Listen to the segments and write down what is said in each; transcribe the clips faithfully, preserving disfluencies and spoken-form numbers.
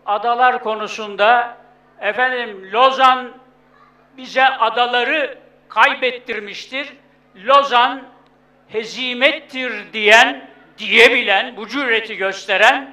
adalar konusunda efendim Lozan bize adaları kaybettirmiştir. Lozan hezimettir diyen, diyebilen, bu cüreti gösteren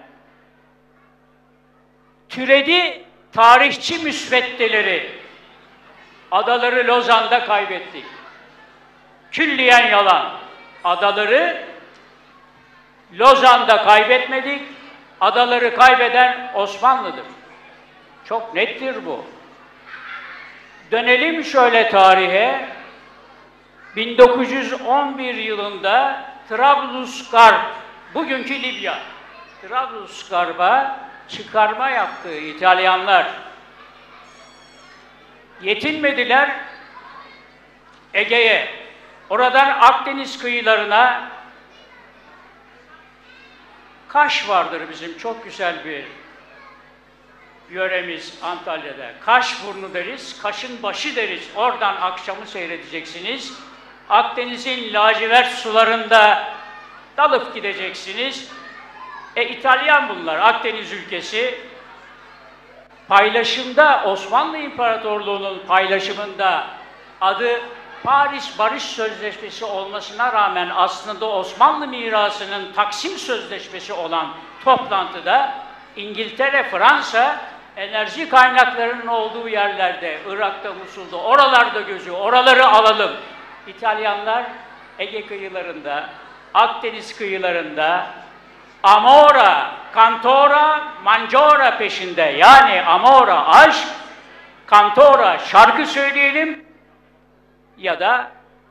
türedi tarihçi müsveddeleri adaları Lozan'da kaybettik. Külliyen yalan. Adaları Lozan'da kaybetmedik. Adaları kaybeden Osmanlı'dır. Çok nettir bu. Dönelim şöyle tarihe. bin dokuz yüz on bir yılında Trablusgarp, bugünkü Libya, Trablusgarp'a çıkarma yaptı İtalyanlar. Yetinmediler Ege'ye. Oradan Akdeniz kıyılarına, Kaş vardır bizim çok güzel bir yöremiz Antalya'da. Kaşburnu deriz, Kaş'ın başı deriz. Oradan akşamı seyredeceksiniz. Akdeniz'in lacivert sularında dalıp gideceksiniz. E İtalyan bunlar, Akdeniz ülkesi. Paylaşımda, Osmanlı İmparatorluğu'nun paylaşımında adı Paris Barış Sözleşmesi olmasına rağmen aslında Osmanlı mirasının Taksim Sözleşmesi olan toplantıda İngiltere, Fransa enerji kaynaklarının olduğu yerlerde, Irak'ta, Musul'da, oralarda gözü, oraları alalım. İtalyanlar Ege kıyılarında, Akdeniz kıyılarında Amora, Cantora, Mangiora peşinde. Yani Amora aşk, Cantora şarkı söyleyelim ya da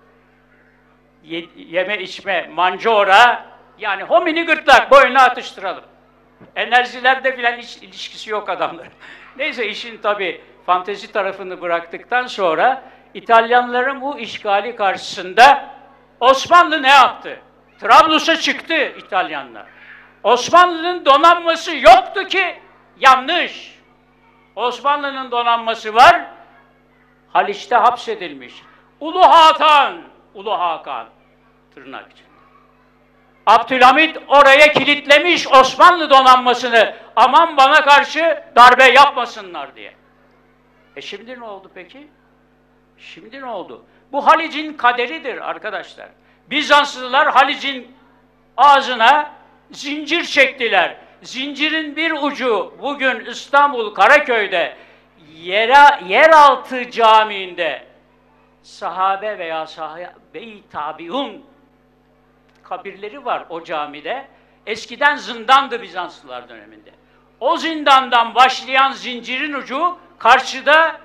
ye, yeme içme, Mangiora yani homini gırtlak boyuna atıştıralım. Enerjilerde filan hiç ilişkisi yok adamların. Neyse işin tabii fantezi tarafını bıraktıktan sonra İtalyanların bu işgali karşısında Osmanlı ne yaptı? Trablus'a çıktı İtalyanlar. Osmanlı'nın donanması yoktu ki, yanlış. Osmanlı'nın donanması var, Haliç'te hapsedilmiş. Ulu Hakan, Ulu Hakan, tırnak için. Abdülhamit oraya kilitlemiş Osmanlı donanmasını, aman bana karşı darbe yapmasınlar diye. E şimdi ne oldu peki? Şimdi ne oldu? Bu Halic'in kaderidir arkadaşlar. Bizanslılar Halic'in ağzına zincir çektiler. Zincirin bir ucu bugün İstanbul Karaköy'de yera, yeraltı camiinde sahabe veya sahabe-i tabiun kabirleri var o camide. Eskiden zindandı Bizanslılar döneminde. O zindandan başlayan zincirin ucu karşıda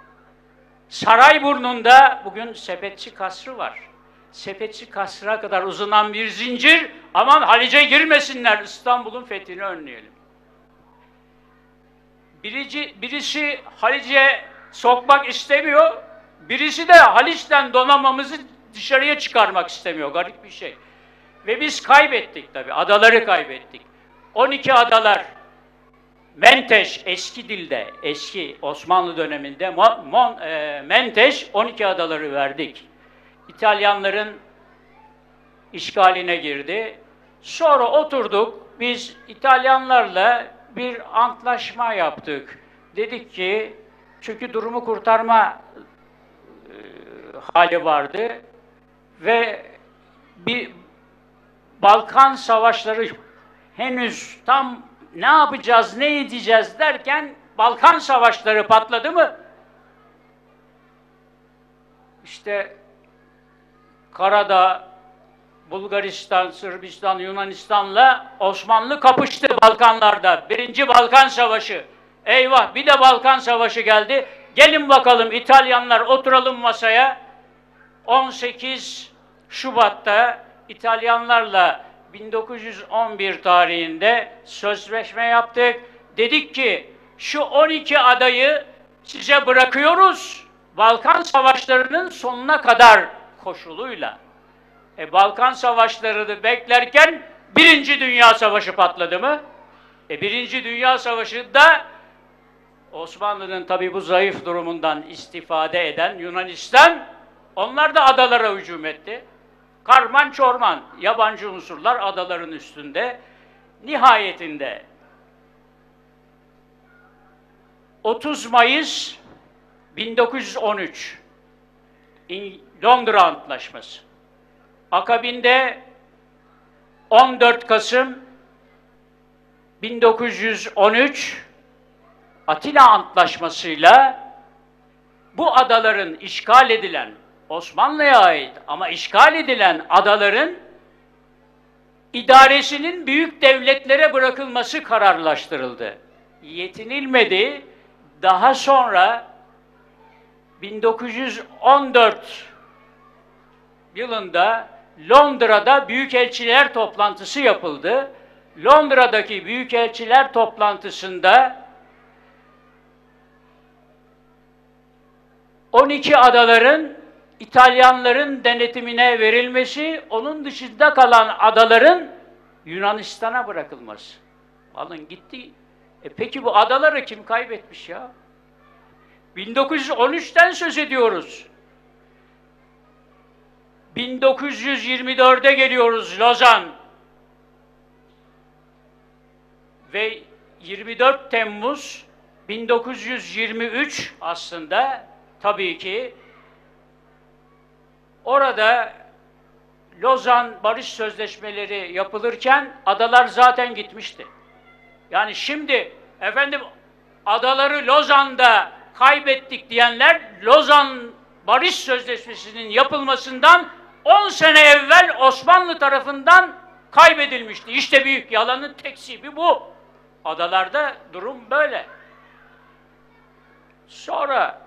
Sarayburnu'nda bugün Sepetçi Kasrı var. Sepetçi Kasrı'na kadar uzanan bir zincir, aman Haliç'e girmesinler, İstanbul'un fethini önleyelim. Birici, birisi Haliç'e sokmak istemiyor, birisi de Haliç'ten donanmamızı dışarıya çıkarmak istemiyor, garip bir şey. Ve biz kaybettik tabii, adaları kaybettik. on iki adalar, Menteş, eski dilde, eski Osmanlı döneminde Mon, Mon, e, Menteş on iki adaları verdik. İtalyanların işgaline girdi. Sonra oturduk, biz İtalyanlarla bir antlaşma yaptık. Dedik ki, çünkü durumu kurtarma e, hali vardı ve bir Balkan savaşları henüz tam ne yapacağız, ne edeceğiz derken Balkan savaşları patladı mı? İşte Karadağ, Bulgaristan, Sırbistan, Yunanistan'la Osmanlı kapıştı Balkanlarda. Birinci Balkan Savaşı. Eyvah, bir de Balkan Savaşı geldi. Gelin bakalım İtalyanlar, oturalım masaya. on sekiz Şubat'ta İtalyanlarla bin dokuz yüz on bir tarihinde sözleşme yaptık. Dedik ki şu on iki adayı size bırakıyoruz Balkan Savaşları'nın sonuna kadar koşuluyla. E, Balkan Savaşları'nı beklerken Birinci Dünya Savaşı patladı mı? E, Birinci Dünya Savaşı'nda Osmanlı'nın tabi bu zayıf durumundan istifade eden Yunanistan, onlar da adalara hücum etti. Karman çorman, yabancı unsurlar adaların üstünde. Nihayetinde otuz Mayıs bin dokuz yüz on üç Londra Antlaşması. Akabinde on dört Kasım bin dokuz yüz on üç Atina Antlaşması'yla bu adaların işgal edilen, Osmanlı'ya ait ama işgal edilen adaların idaresinin büyük devletlere bırakılması kararlaştırıldı. Yetinilmedi. Daha sonra bin dokuz yüz on dört yılında Londra'da Büyükelçiler toplantısı yapıldı. Londra'daki Büyükelçiler toplantısında on iki adaların İtalyanların denetimine verilmesi, onun dışında kalan adaların Yunanistan'a bırakılması. Alın gitti. E peki bu adaları kim kaybetmiş ya? bin dokuz yüz on üçten söz ediyoruz. bin dokuz yüz yirmi dörde geliyoruz Lozan. Ve yirmi dört Temmuz bin dokuz yüz yirmi üç aslında tabii ki orada Lozan Barış Sözleşmeleri yapılırken adalar zaten gitmişti. Yani şimdi efendim adaları Lozan'da kaybettik diyenler Lozan Barış Sözleşmesi'nin yapılmasından on sene evvel Osmanlı tarafından kaybedilmişti. İşte büyük yalanın tekzibi bu. Adalarda durum böyle. Sonra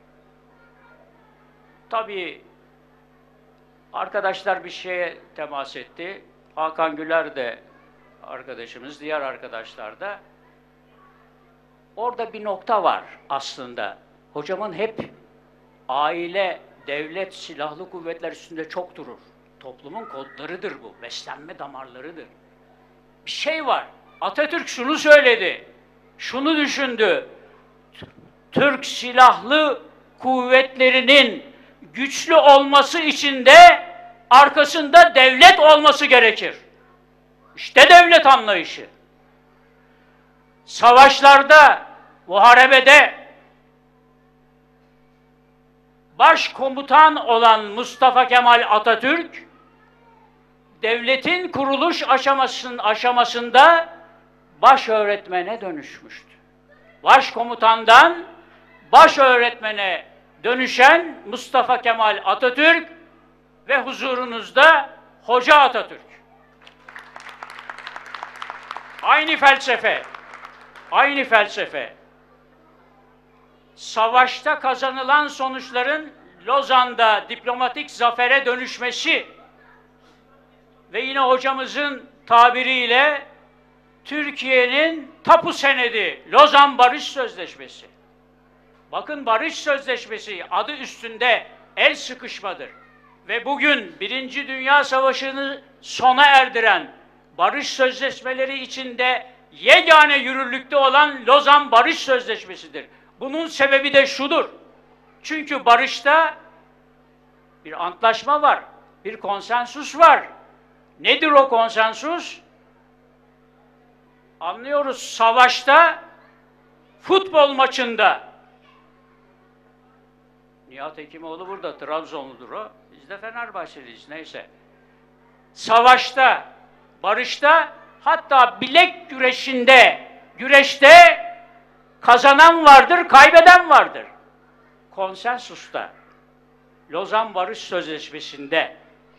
tabii arkadaşlar bir şeye temas etti. Hakan Güler de arkadaşımız, diğer arkadaşlar da. Orada bir nokta var aslında. Hocamın hep aile, devlet, silahlı kuvvetler üstünde çok durur. Toplumun kodlarıdır bu, beslenme damarlarıdır. Bir şey var. Atatürk şunu söyledi, şunu düşündü. Türk silahlı kuvvetlerinin güçlü olması için de arkasında devlet olması gerekir. İşte devlet anlayışı. Savaşlarda, muharebede başkomutan olan Mustafa Kemal Atatürk, devletin kuruluş aşamasının aşamasında baş öğretmene dönüşmüştü. Başkomutandan baş öğretmene dönüşen Mustafa Kemal Atatürk ve huzurunuzda Hoca Atatürk. Aynı felsefe, aynı felsefe. Savaşta kazanılan sonuçların Lozan'da diplomatik zafere dönüşmesi ve yine hocamızın tabiriyle Türkiye'nin tapu senedi, Lozan Barış Sözleşmesi. Bakın Barış Sözleşmesi adı üstünde el sıkışmadır. Ve bugün Birinci Dünya Savaşı'nı sona erdiren barış sözleşmeleri içinde yegane yürürlükte olan Lozan Barış Sözleşmesi'dir. Bunun sebebi de şudur. Çünkü barışta bir antlaşma var, bir konsensus var. Nedir o konsensus? Anlıyoruz, savaşta, futbol maçında. Nihat Hekimoğlu burada, Trabzonludur o. Biz de Fenerbahçeliyiz, neyse. Savaşta, barışta, hatta bilek güreşinde, güreşte kazanan vardır, kaybeden vardır. Konsensusta, Lozan Barış Sözleşmesi'nde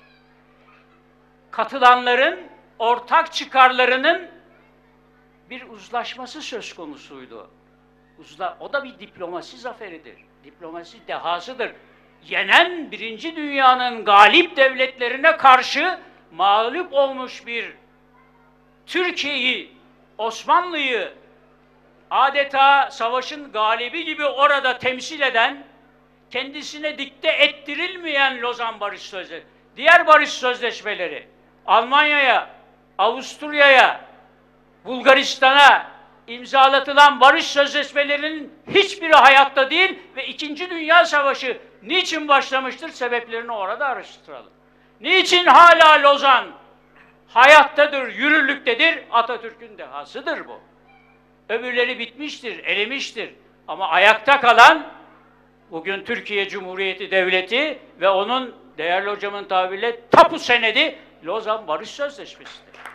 katılanların ortak çıkarlarının bir uzlaşması söz konusuydu. Uzla, o da bir diplomasi zaferidir. Diplomasi dehasıdır. Yenen Birinci Dünya'nın galip devletlerine karşı mağlup olmuş bir Türkiye'yi, Osmanlı'yı adeta savaşın galibi gibi orada temsil eden, kendisine dikte ettirilmeyen Lozan Barış Sözleşmesi, diğer barış sözleşmeleri, Almanya'ya, Avusturya'ya, Bulgaristan'a imzalatılan barış sözleşmelerinin hiçbiri hayatta değil ve İkinci Dünya Savaşı niçin başlamıştır? Sebeplerini orada araştıralım. Niçin hala Lozan hayattadır, yürürlüktedir? Atatürk'ün dehasıdır bu. Öbürleri bitmiştir, erimiştir. Ama ayakta kalan bugün Türkiye Cumhuriyeti Devleti ve onun değerli hocamın tabiriyle tapu senedi Lozan Barış Sözleşmesi'dir.